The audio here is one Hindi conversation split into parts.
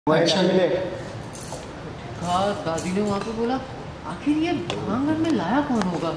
अच्छा मिले। हाँ, दादी ने वहाँ पे बोला आखिर ये आंगन में लाया कौन होगा।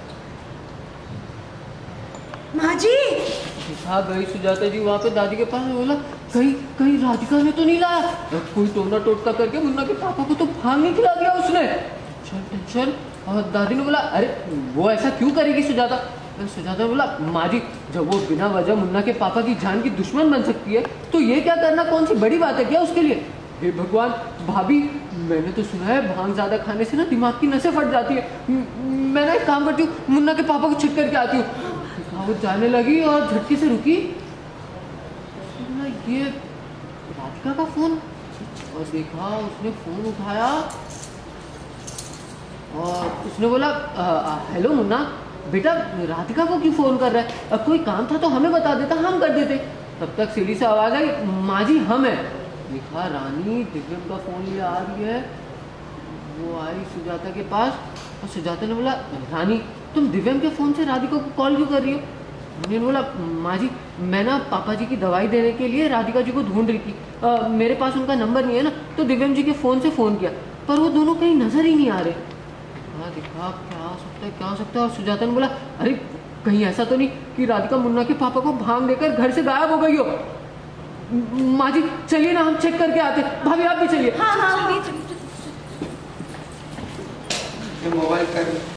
माँ जी हाँ गई सुजाता जी वहाँ पे दादी के पास, बोला कहीं कहीं राधिका ने तो नहीं लाया, कोई टोना टोटका करके मुन्ना के पापा को तो भांग नहीं खिला दिया उसने। टेंशन। और दादी ने बोला अरे वो ऐसा क्यों करेगी सुजाता। सुजाता ने बोला माँ जी जब वो बिना वजह मुन्ना के पापा की जान की दुश्मन बन सकती है तो ये क्या करना कौन सी बड़ी बात है क्या उसके लिए। हे भगवान भाभी, मैंने तो सुना है भांग ज्यादा खाने से ना दिमाग की नसें फट जाती है। मैं ना एक काम करती हूँ, मुन्ना के पापा को छिट करके आती हूँ। वो जाने लगी और झटके से रुकी। ये राधिका का फोन, और देखा उसने फोन उठाया और उसने बोला हेलो मुन्ना बेटा, राधिका को क्यों फोन कर रहा है, अब कोई काम था तो हमें बता देता हम कर देते। तब तक सीढ़ी से आवाज आई माँ जी हम है। देखा रानी दिव्यम का फोन लिए आ रही है। वो आई सुजाता के पास और सुजाता ने बोला रानी तुम दिव्यम के फोन से राधिका को कॉल क्यों कर रही हो। मैंने बोला माँ जी मैं ना पापा जी की दवाई देने के लिए राधिका जी को ढूंढ रही थी, मेरे पास उनका नंबर नहीं है ना, तो दिव्यम जी के फ़ोन से फ़ोन किया पर वो दोनों कहीं नज़र ही नहीं आ रहे। देखा क्या हो सकता है क्या हो सकता है। और सुजाता ने बोला अरे कहीं ऐसा तो नहीं कि राधिका मुन्ना के पापा को भांग देकर घर से गायब हो गई हो। माँ जी चलिए ना हम चेक करके आते। भाभी आप भी चलिए। हाँ हाँ मोबाइल कर